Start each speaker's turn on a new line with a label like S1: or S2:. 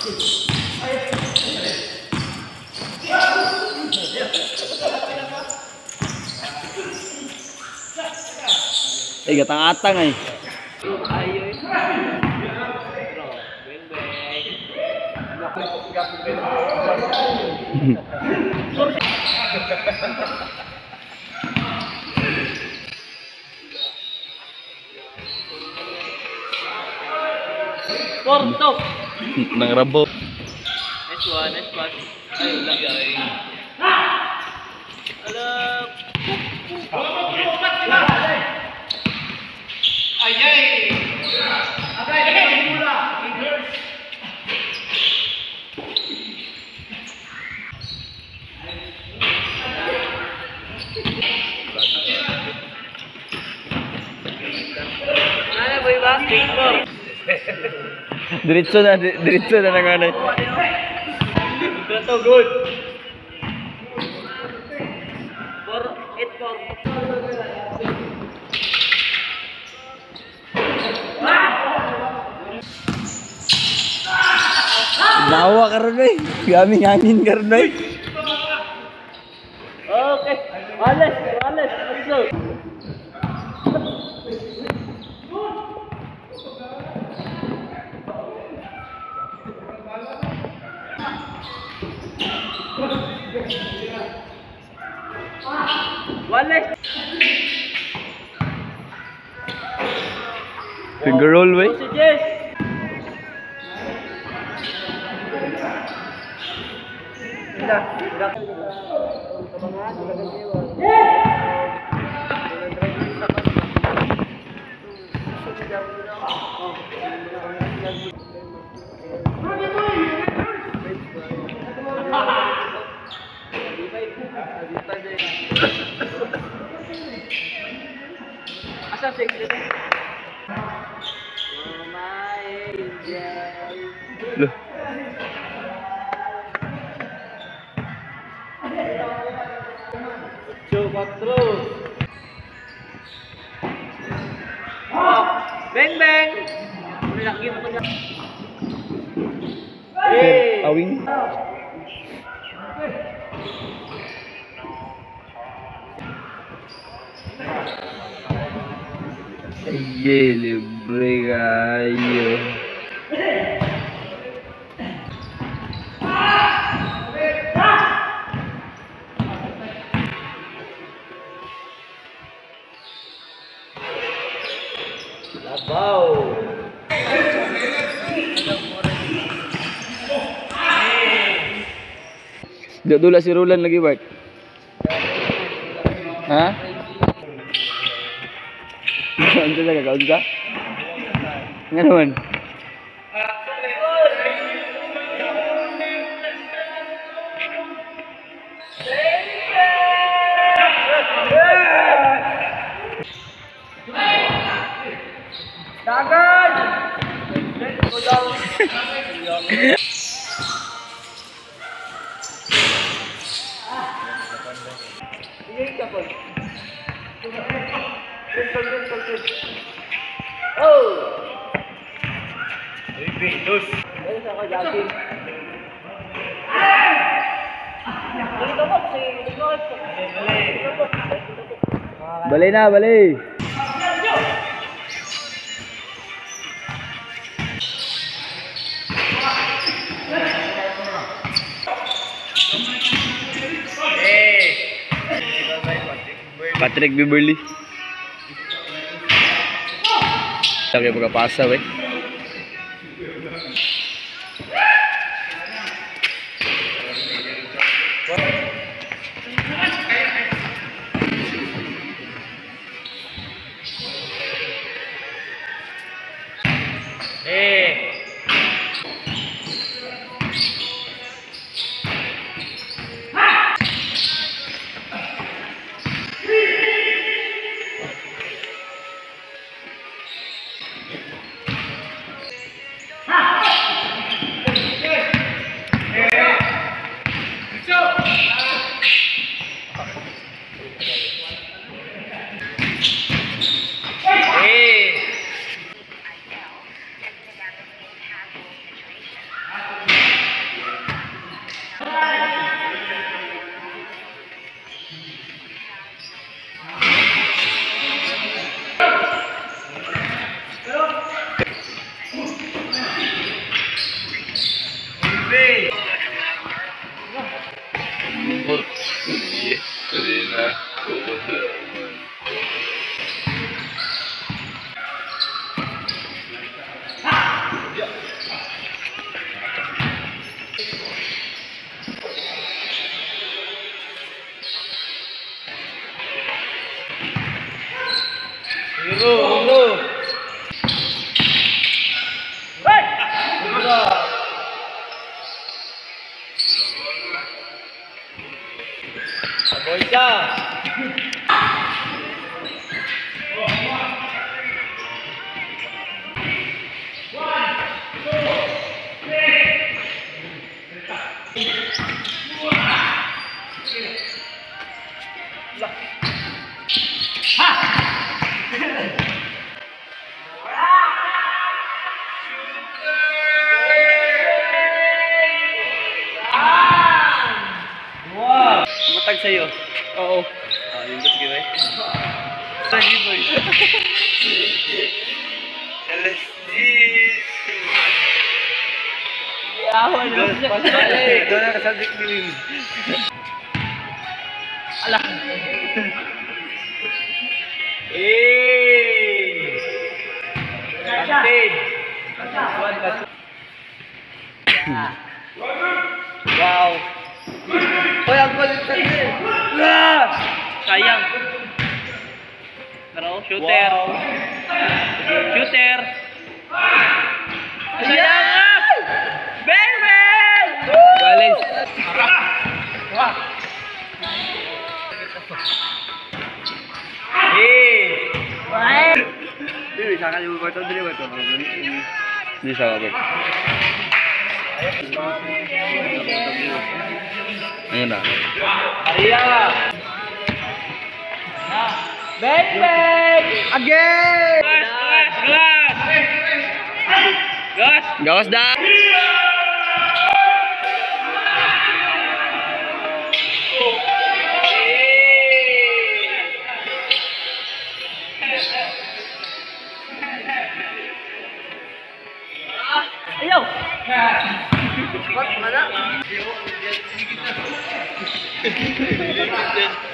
S1: Eh, gatang-atang ay.
S2: Porto.
S1: Nang rabo.
S2: Nice one, nice one. Ay, lagay. Alam. Ayay. Agay, mula. Ano ba iba? Skateboard.
S1: Diretso na nanganay.
S2: Ito good. 4-8-4.
S1: Lawa karon bay. Gaming hangin karon bay.
S2: Okay. Wales. Let's go. Wales.
S1: Finger roll bay.
S2: Messages. Asa six dito? Oh my angel.
S1: Loh.
S2: Cuatro. Oh, bang bang. Lagi mo to.
S1: Sir, awing. Aye, libre kayo.
S2: Labaw.
S1: Dula si Roland lagi, Bart. Ha? Kaon talaga, kaon ka? Nga naman.
S2: Dagan! Oh! Dos. Ayun sa jogging.
S1: Bali na, bali. Patrick Beverly. Sabi pagkapasa, weh.
S2: sa'yo.
S1: Oo.
S2: Ah, yung gusto ko eh. Lagi boy. Alas 10.
S1: Yawa na.
S2: Doon na kasabik ni.
S1: Ala.
S2: Kantin. Wow.
S1: Hoy, ang kulit sa
S2: Sayang. Pero shooter. Shooter. Sayang nga. Bang bang.
S1: Galis. Dili sa kanya ba ito? Dili ba ito? Dili sa kapag. Ayan na.
S2: Aria.
S1: Bang bang! Again!
S2: Glass. Gas.
S1: Gawas da!
S2: Ayaw.
S1: What? Mana?